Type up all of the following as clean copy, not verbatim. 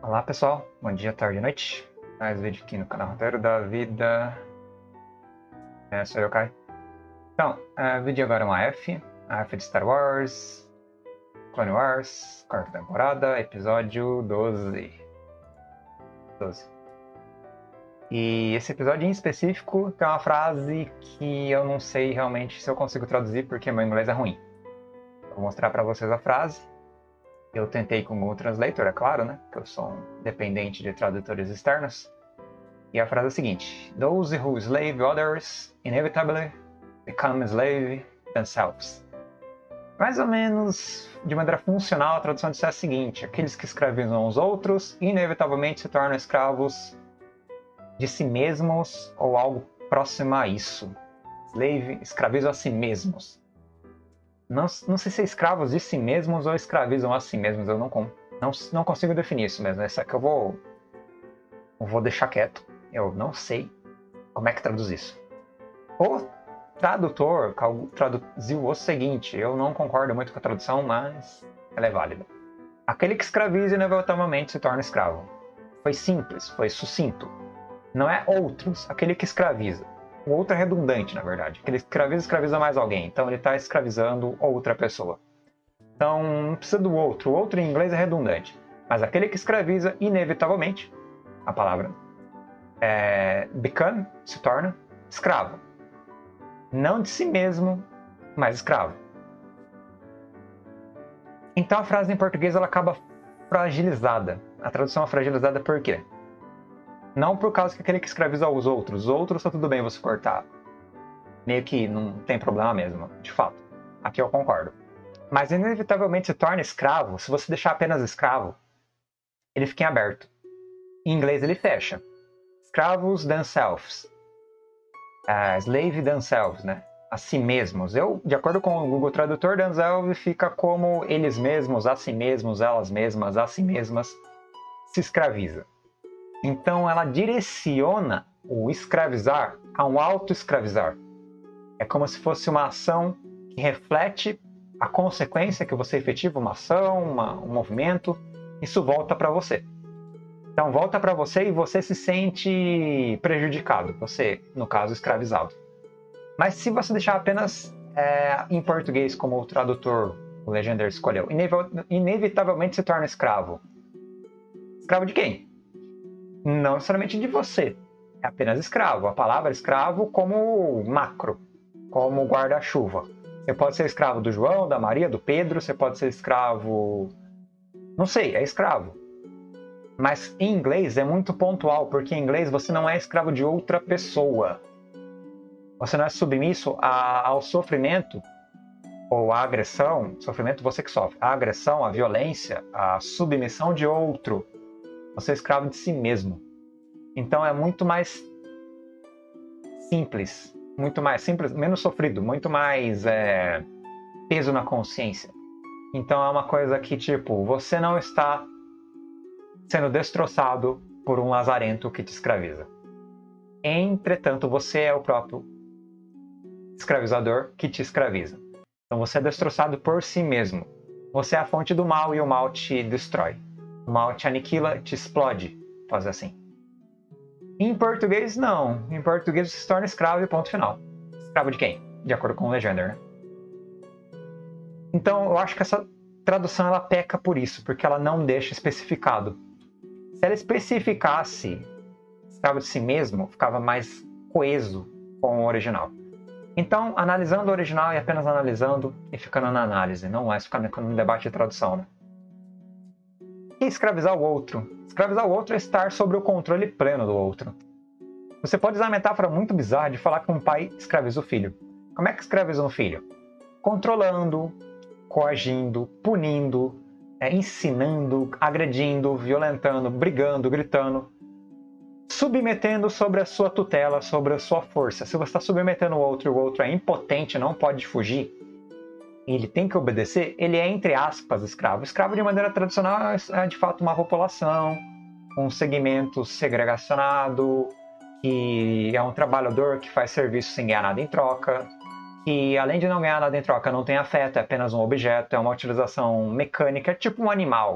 Olá pessoal, bom dia, tarde e noite. Mais vídeo aqui no canal Roteiro da Vida. Sou eu, Kai. Então, o vídeo agora é uma a F de Star Wars, Clone Wars, quarta temporada, episódio 12. E esse episódio em específico tem uma frase que eu não sei realmente se eu consigo traduzir porque meu inglês é ruim. Vou mostrar para vocês a frase. Eu tentei com o Google Translator, é claro, né? Porque eu sou um dependente de tradutores externos. E a frase é a seguinte: Those who slave others inevitably become slave themselves. Mais ou menos, de maneira funcional, a tradução disso é a seguinte: aqueles que escravizam os outros inevitavelmente se tornam escravos de si mesmos ou algo próximo a isso. Slave, escravizam a si mesmos. Não sei se é escravos de si mesmos ou escravizam a si mesmos. Eu não consigo definir isso mesmo. Essa aqui eu vou deixar quieto. Eu não sei como é que traduz isso. O tradutor traduziu o seguinte. Eu não concordo muito com a tradução, mas ela é válida. Aquele que escraviza inevitavelmente se torna escravo. Foi simples, foi sucinto. Não é outros, aquele que escraviza. O outro é redundante, na verdade. Aquele escraviza mais alguém. Então ele está escravizando outra pessoa. Então não precisa do outro. O outro em inglês é redundante. Mas aquele que escraviza, inevitavelmente, a palavra become, se torna escravo. Não de si mesmo, mas escravo. Então a frase em português ela acaba fragilizada. A tradução é fragilizada por quê? Não por causa que aquele que escraviza os outros tá tudo bem você cortar. Meio que não tem problema mesmo, de fato. Aqui eu concordo. Mas inevitavelmente se torna escravo, se você deixar apenas escravo, ele fica em aberto. Em inglês ele fecha. Escravos themselves. Slave themselves, né? A si mesmos. De acordo com o Google Tradutor, themselves fica como eles mesmos, a si mesmos, elas mesmas, a si mesmas, se escraviza. Então ela direciona o escravizar a um auto-escravizar. É como se fosse uma ação que reflete a consequência que você efetiva, uma ação, um movimento, isso volta para você. Então volta para você e você se sente prejudicado, você, no caso, escravizado. Mas se você deixar apenas em português como o tradutor, o Legender escolheu, inevitavelmente se torna escravo. Escravo de quem? Não necessariamente de você, é apenas escravo. A palavra escravo como macro, como guarda-chuva. Você pode ser escravo do João, da Maria, do Pedro, você pode ser escravo... Não sei, é escravo. Mas em inglês é muito pontual, porque em inglês você não é escravo de outra pessoa. Você não é submisso ao sofrimento ou à agressão, sofrimento você que sofre, a agressão, a violência, a submissão de outro. Você é escravo de si mesmo. Então é muito mais simples, menos sofrido, muito mais peso na consciência. Então é uma coisa que, tipo, você não está sendo destroçado por um lazarento que te escraviza. Entretanto, você é o próprio escravizador que te escraviza. Então você é destroçado por si mesmo. Você é a fonte do mal e o mal te destrói. O mal te aniquila, te explode, fazer assim. Em português, não. Em português você se torna escravo e ponto final. Escravo de quem? De acordo com o Legender, né? Então, eu acho que essa tradução ela peca por isso, porque ela não deixa especificado. Se ela especificasse escravo de si mesmo, ficava mais coeso com o original. Então, analisando o original e apenas analisando e ficando na análise, não mais ficando no debate de tradução, né? E escravizar o outro? Escravizar o outro é estar sob o controle pleno do outro. Você pode usar uma metáfora muito bizarra de falar que um pai escraviza o filho. Como é que escraviza um filho? Controlando, coagindo, punindo, ensinando, agredindo, violentando, brigando, gritando, submetendo sobre a sua tutela, sobre a sua força. Se você está submetendo o outro e o outro é impotente, não pode fugir, ele tem que obedecer, ele é, entre aspas, escravo. Escravo, de maneira tradicional, é de fato uma população, um segmento segregacionado, que é um trabalhador que faz serviço sem ganhar nada em troca, que, além de não ganhar nada em troca, não tem afeto, é apenas um objeto, é uma utilização mecânica, é tipo um animal.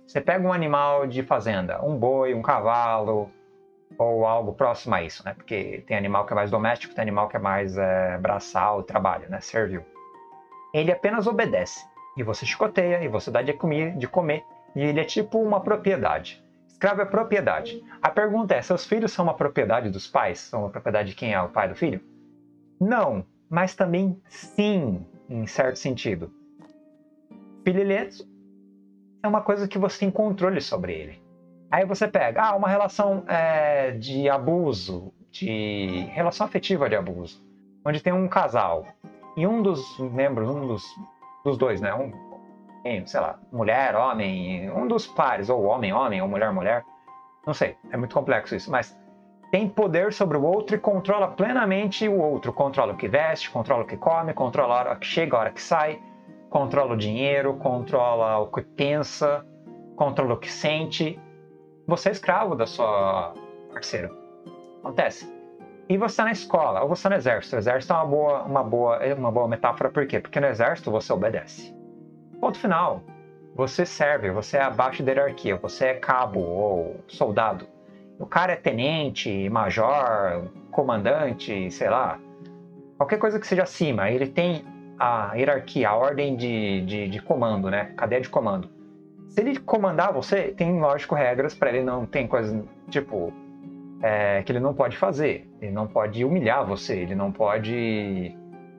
Você pega um animal de fazenda, um boi, um cavalo, ou algo próximo a isso, né? Porque tem animal que é mais doméstico, tem animal que é mais braçal, trabalho, né? Servil. Ele apenas obedece. E você chicoteia, e você dá de comer, e ele é tipo uma propriedade. Escravo é propriedade. A pergunta é, seus filhos são uma propriedade dos pais? São uma propriedade de quem é o pai do filho? Não, mas também sim, em certo sentido. Filho, ele é uma coisa que você tem controle sobre ele. Aí você pega, uma relação de abuso, de relação afetiva de abuso, onde tem um casal, e um dos membros, dos dois, né? Sei lá, mulher, homem, um dos pares, ou homem, ou mulher, mulher, não sei, é muito complexo isso, mas tem poder sobre o outro e controla plenamente o outro. Controla o que veste, controla o que come, controla a hora que chega, a hora que sai, controla o dinheiro, controla o que pensa, controla o que sente. Você é escravo da sua parceira. Acontece. E você está na escola, ou você está no exército. O exército é uma boa metáfora, por quê? Porque no exército você obedece. Ponto final. Você serve, você é abaixo da hierarquia, você é cabo ou soldado. O cara é tenente, major, comandante, sei lá. Qualquer coisa que seja acima, ele tem a hierarquia, a ordem de comando, né? Cadeia de comando. Se ele comandar você, tem, lógico, regras para ele, não tem coisas, tipo, que ele não pode fazer. Ele não pode humilhar você, ele não pode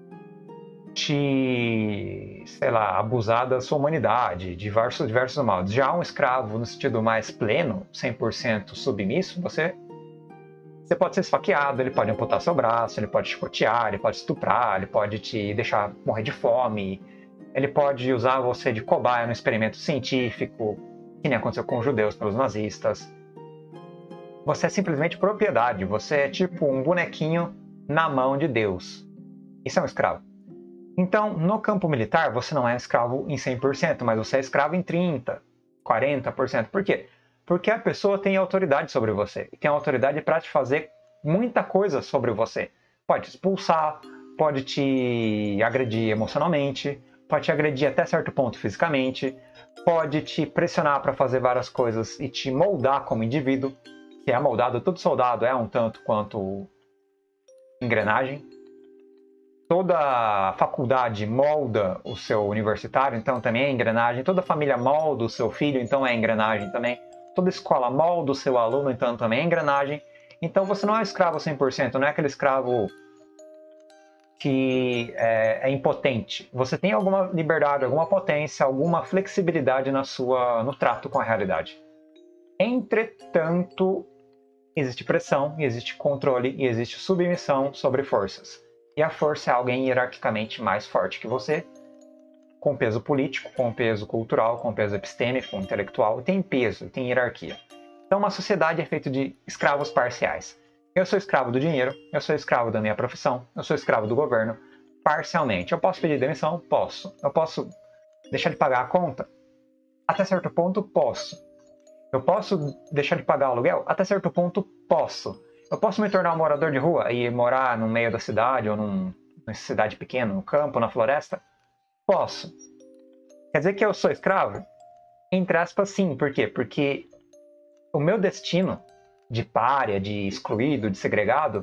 sei lá, abusar da sua humanidade, diversos modos. Já um escravo no sentido mais pleno, 100% submisso, você pode ser esfaqueado, ele pode amputar seu braço, ele pode chicotear, ele pode estuprar, ele pode te deixar morrer de fome, ele pode usar você de cobaia no experimento científico, que nem aconteceu com os judeus pelos nazistas. Você é simplesmente propriedade, você é tipo um bonequinho na mão de Deus. Isso é um escravo. Então, no campo militar, você não é escravo em 100%, mas você é escravo em 30%, 40%. Por quê? Porque a pessoa tem autoridade sobre você. Tem autoridade para te fazer muita coisa sobre você. Pode te expulsar, pode te agredir emocionalmente, pode te agredir até certo ponto fisicamente, pode te pressionar para fazer várias coisas e te moldar como indivíduo. Se é moldado, todo soldado é um tanto quanto engrenagem. Toda faculdade molda o seu universitário, então também é engrenagem. Toda família molda o seu filho, então é engrenagem também. Toda escola molda o seu aluno, então também é engrenagem. Então você não é escravo 100%, não é aquele escravo que é impotente. Você tem alguma liberdade, alguma potência, alguma flexibilidade no trato com a realidade. Entretanto, existe pressão, existe controle e existe submissão sobre forças. E a força é alguém hierarquicamente mais forte que você, com peso político, com peso cultural, com peso epistêmico, intelectual, tem peso, tem hierarquia. Então uma sociedade é feita de escravos parciais. Eu sou escravo do dinheiro, eu sou escravo da minha profissão, eu sou escravo do governo, parcialmente. Eu posso pedir demissão? Posso. Eu posso deixar de pagar a conta? Até certo ponto, posso. Eu posso deixar de pagar o aluguel? Até certo ponto, posso. Eu posso me tornar um morador de rua e morar no meio da cidade ou numa cidade pequena, no campo, na floresta? Posso. Quer dizer que eu sou escravo? Entre aspas, sim. Por quê? Porque o meu destino de pária, de excluído, de segregado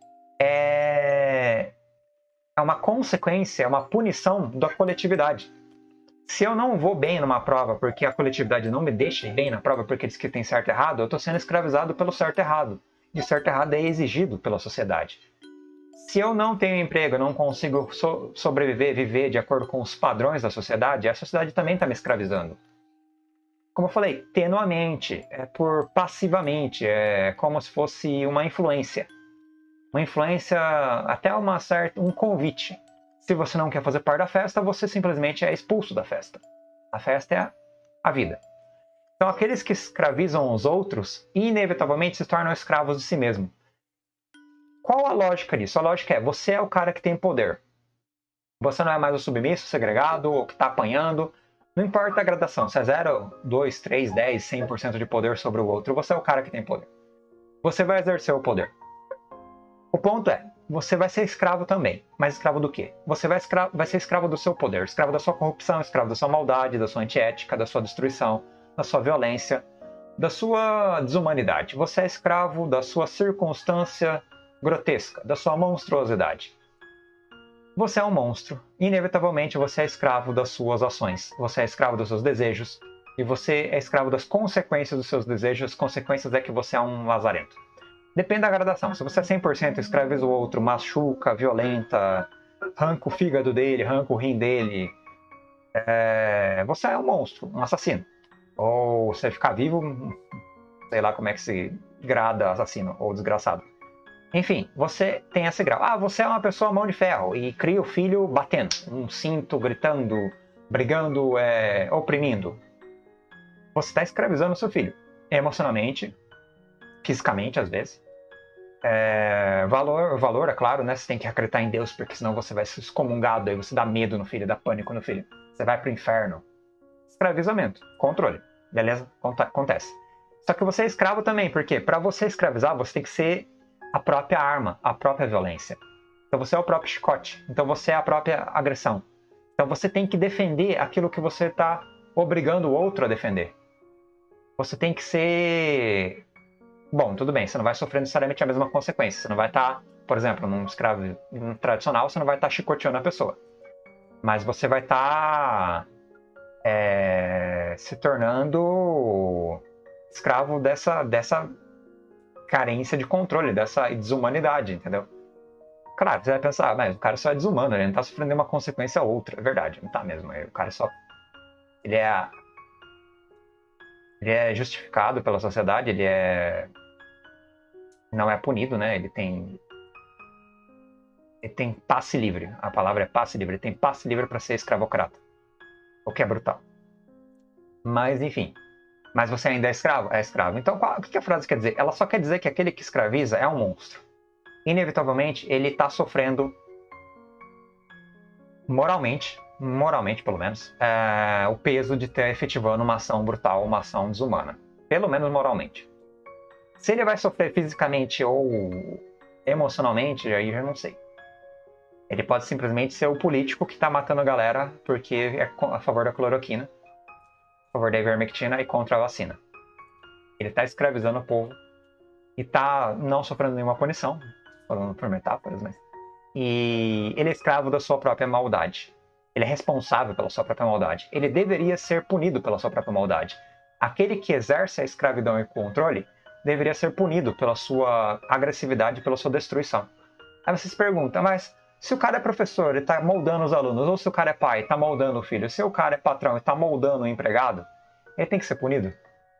é uma consequência, é uma punição da coletividade. Se eu não vou bem numa prova porque a coletividade não me deixa ir bem na prova porque diz que tem certo e errado, eu estou sendo escravizado pelo certo e errado. De certo e errado é exigido pela sociedade. Se eu não tenho emprego, eu não consigo sobreviver, viver de acordo com os padrões da sociedade, a sociedade também está me escravizando. Como eu falei, tenuamente, passivamente, é como se fosse uma influência. Uma influência, até um convite. Se você não quer fazer parte da festa, você simplesmente é expulso da festa. A festa é a vida. Então, aqueles que escravizam os outros, inevitavelmente se tornam escravos de si mesmo. Qual a lógica disso? A lógica é, você é o cara que tem poder. Você não é mais o submisso, o segregado, o que está apanhando. Não importa a gradação, se é 0, 2, 3, 10, 100% de poder sobre o outro, você é o cara que tem poder. Você vai exercer o poder. O ponto é, você vai ser escravo também. Mas escravo do quê? Você vai ser escravo do seu poder, escravo da sua corrupção, escravo da sua maldade, da sua antiética, da sua destruição, da sua violência, da sua desumanidade. Você é escravo da sua circunstância grotesca, da sua monstruosidade. Você é um monstro. Inevitavelmente você é escravo das suas ações. Você é escravo dos seus desejos. E você é escravo das consequências dos seus desejos. As consequências é que você é um lazarento. Depende da gradação. Se você é 100% escraviza o outro, machuca, violenta, arranca o fígado dele, arranca o rim dele, você é um monstro, um assassino. Ou você ficar vivo, sei lá como é que se grada assassino ou desgraçado. Enfim, você tem esse grau. Ah, você é uma pessoa mão de ferro e cria o filho batendo, um cinto, gritando, brigando, oprimindo. Você está escravizando o seu filho, emocionalmente, fisicamente às vezes. Valor, é claro, né? Você tem que acreditar em Deus, porque senão você vai ser excomungado, aí você dá medo no filho, dá pânico no filho. Você vai pro inferno. Escravizamento, controle. Beleza? Acontece. Só que você é escravo também, porque para você escravizar, você tem que ser a própria arma, a própria violência. Então você é o próprio chicote. Então você é a própria agressão. Então você tem que defender aquilo que você está obrigando o outro a defender. Você tem que ser... Bom, tudo bem, você não vai sofrer necessariamente a mesma consequência. Você não vai estar, por exemplo, num escravo tradicional, você não vai estar chicoteando a pessoa. Mas você vai estar se tornando escravo dessa carência de controle, dessa desumanidade, entendeu? Claro, você vai pensar, mas o cara só é desumano, ele não está sofrendo nenhuma consequência ou outra. É verdade, não está mesmo. O cara só... Ele é justificado pela sociedade, não é punido, né? Ele tem passe livre. A palavra é passe livre. Ele tem passe livre para ser escravocrata. O que é brutal. Mas, enfim. Mas você ainda é escravo? É escravo. Então, o que a frase quer dizer? Ela só quer dizer que aquele que escraviza é um monstro. Inevitavelmente, ele está sofrendo moralmente pelo menos, o peso de ter efetivando uma ação brutal, uma ação desumana. Pelo menos moralmente. Se ele vai sofrer fisicamente ou emocionalmente, aí eu não sei. Ele pode simplesmente ser o político que está matando a galera porque é a favor da cloroquina, a favor da ivermectina e contra a vacina. Ele está escravizando o povo e está não sofrendo nenhuma punição, falando por metáforas, mas... E ele é escravo da sua própria maldade. Ele é responsável pela sua própria maldade. Ele deveria ser punido pela sua própria maldade. Aquele que exerce a escravidão e o controle deveria ser punido pela sua agressividade e pela sua destruição. Aí você se pergunta, mas se o cara é professor e está moldando os alunos, ou se o cara é pai e está moldando o filho, se o cara é patrão e está moldando o empregado, ele tem que ser punido?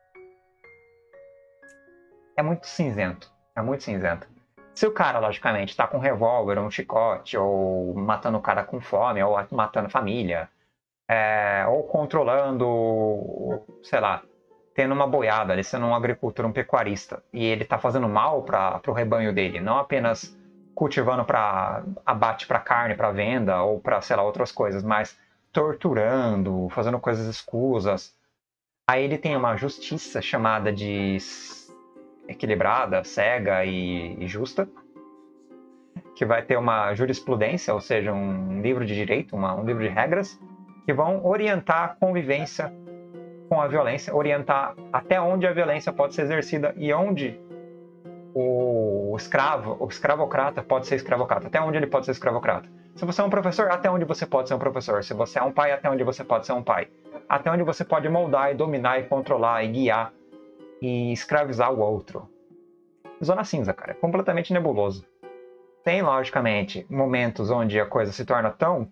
É muito cinzento. É muito cinzento. Se o cara, logicamente, está com um revólver, um chicote, ou matando o cara com fome, ou matando a família, ou controlando, sei lá, tendo uma boiada, ele sendo um agricultor, um pecuarista, e ele está fazendo mal para o rebanho dele, não apenas cultivando para abate para carne, para venda, ou para, sei lá, outras coisas, mas torturando, fazendo coisas escusas. Aí ele tem uma justiça chamada de equilibrada, cega e justa, que vai ter uma jurisprudência, ou seja, um livro de direito, um livro de regras, que vão orientar a convivência com a violência, orientar até onde a violência pode ser exercida e onde o escravocrata pode ser escravocrata, até onde ele pode ser escravocrata. Se você é um professor, até onde você pode ser um professor. Se você é um pai, até onde você pode ser um pai. Até onde você pode moldar e dominar e controlar e guiar e escravizar o outro. Zona cinza, cara. É completamente nebuloso. Tem, logicamente, momentos onde a coisa se torna tão,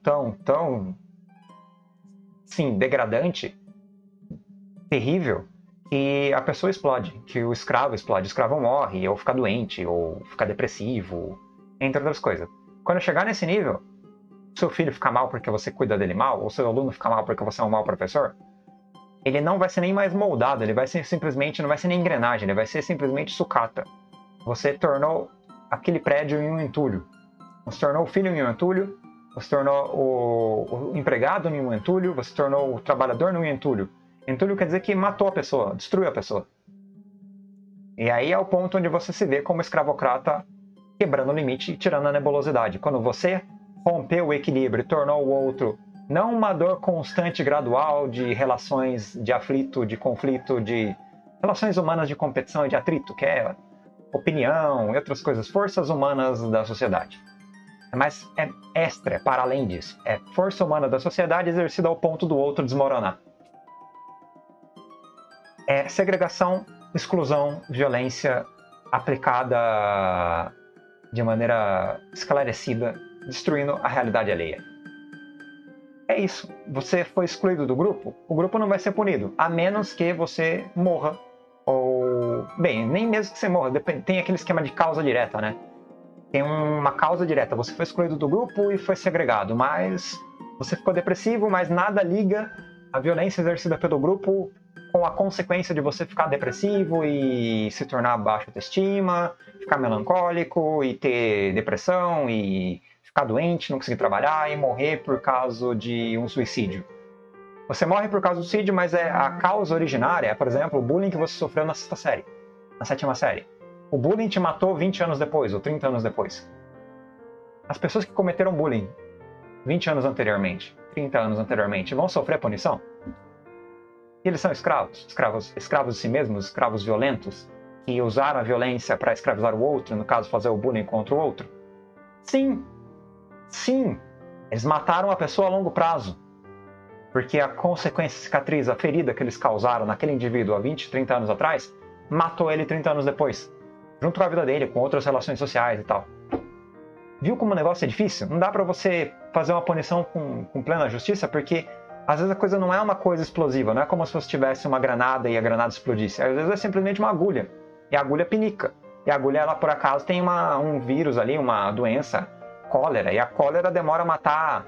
sim, degradante, terrível, que a pessoa explode, que o escravo explode. O escravo morre, ou fica doente, ou fica depressivo, entre outras coisas. Quando chegar nesse nível, seu filho ficar mal porque você cuida dele mal, ou seu aluno ficar mal porque você é um mau professor, ele não vai ser nem mais moldado, ele vai ser simplesmente, não vai ser nem engrenagem, ele vai ser simplesmente sucata. Você tornou aquele prédio em um entulho. Você tornou o filho em um entulho, você tornou o empregado em um entulho, você tornou o trabalhador em um entulho. Entulho quer dizer que matou a pessoa, destruiu a pessoa. E aí é o ponto onde você se vê como escravocrata quebrando o limite e tirando a nebulosidade. Quando você rompeu o equilíbrio e tornou o outro Não uma dor constante, gradual, de relações de aflito, de conflito, de relações humanas de competição e de atrito, que é opinião e outras coisas, forças humanas da sociedade. Mas é extra, é para além disso. É força humana da sociedade exercida ao ponto do outro desmoronar. É segregação, exclusão, violência aplicada de maneira esclarecida, destruindo a realidade alheia. É isso. Você foi excluído do grupo, o grupo não vai ser punido, a menos que você morra. Ou, bem, nem mesmo que você morra, tem aquele esquema de causa direta, né? Tem uma causa direta, você foi excluído do grupo e foi segregado, mas você ficou depressivo, mas nada liga a violência exercida pelo grupo com a consequência de você ficar depressivo e se tornar baixa autoestima, ficar melancólico e ter depressão e ficar doente, não conseguir trabalhar e morrer por causa de um suicídio. Você morre por causa do suicídio, mas a causa originária é, por exemplo, o bullying que você sofreu na sexta série, na sétima série. O bullying te matou 20 anos depois, ou 30 anos depois. As pessoas que cometeram bullying 20 anos anteriormente, 30 anos anteriormente, vão sofrer punição? E eles são escravos de si mesmos, escravos violentos, que usaram a violência para escravizar o outro, no caso, fazer o bullying contra o outro? Sim! Sim! Eles mataram a pessoa a longo prazo. Porque a consequência, a cicatriz, a ferida que eles causaram naquele indivíduo há 20, 30 anos atrás, matou ele 30 anos depois. Junto com a vida dele, com outras relações sociais e tal. Viu como o negócio é difícil? Não dá pra você fazer uma punição com plena justiça, porque às vezes a coisa não é uma coisa explosiva, não é como se você tivesse uma granada e a granada explodisse. Às vezes é simplesmente uma agulha, e a agulha pinica. E a agulha, ela por acaso tem um vírus ali, uma doença, cólera, e a cólera demora a matar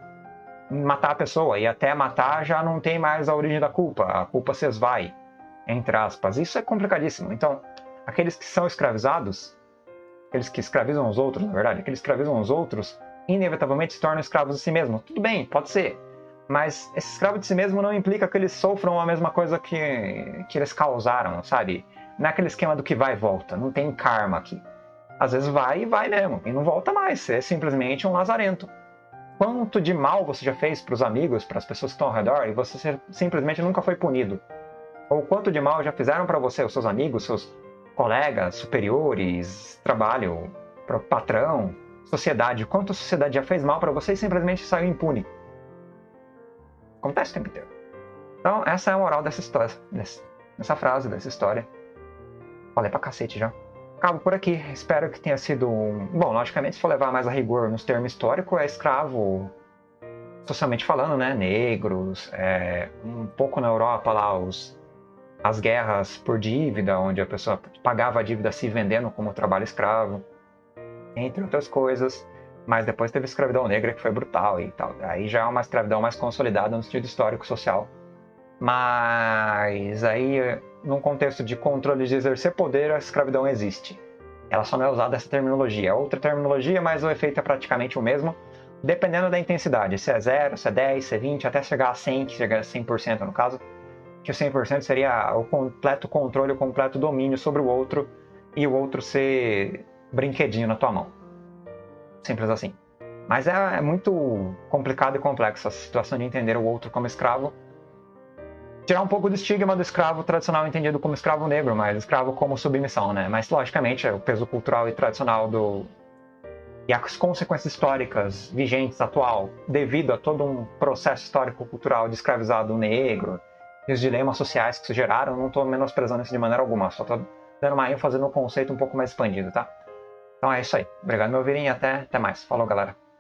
a pessoa, e até matar já não tem mais a origem da culpa, a culpa se esvai, entre aspas. Isso é complicadíssimo. Então, aqueles que são escravizados, aqueles que escravizam os outros, na verdade, aqueles que escravizam os outros, inevitavelmente se tornam escravos de si mesmos. Tudo bem, pode ser, mas esse escravo de si mesmo não implica que eles sofram a mesma coisa que eles causaram, sabe? Não é aquele esquema do que vai e volta, não tem karma aqui. Às vezes vai e vai mesmo, e não volta mais, você é simplesmente um lazarento. Quanto de mal você já fez para os amigos, para as pessoas que estão ao redor, e você simplesmente nunca foi punido? Ou quanto de mal já fizeram para você, os seus amigos, seus colegas, superiores, trabalho, patrão, sociedade? Quanto a sociedade já fez mal para você e simplesmente saiu impune? Acontece o tempo inteiro. Então, essa é a moral dessa história, dessa frase, dessa história. Falei pra cacete já. Acabo por aqui. Espero que tenha sido Bom, logicamente, se for levar mais a rigor nos termos históricos, é escravo, socialmente falando, né? Negros, um pouco na Europa lá, as guerras por dívida, onde a pessoa pagava a dívida se vendendo como trabalho escravo, entre outras coisas. Mas depois teve a escravidão negra, que foi brutal e tal. Aí já é uma escravidão mais consolidada no sentido histórico-social. Mas aí, num contexto de controle de exercer poder, a escravidão existe. Ela só não é usada essa terminologia. É outra terminologia, mas o efeito é praticamente o mesmo, dependendo da intensidade. Se é 0, se é 10, se é 20, até chegar a 100, que chega a 100% no caso. Que o 100% seria o completo controle, o completo domínio sobre o outro, e o outro ser brinquedinho na tua mão. Simples assim. Mas é muito complicado e complexo essa situação de entender o outro como escravo. Tirar um pouco do estigma do escravo tradicional entendido como escravo negro, mas escravo como submissão, né? Mas, logicamente, o peso cultural e tradicional e as consequências históricas vigentes, atual, devido a todo um processo histórico-cultural de escravizado negro e os dilemas sociais que se geraram, não estou menosprezando isso de maneira alguma, só estou dando uma ênfase no conceito um pouco mais expandido, tá? Então é isso aí. Obrigado por me ouvirem e até mais. Falou, galera.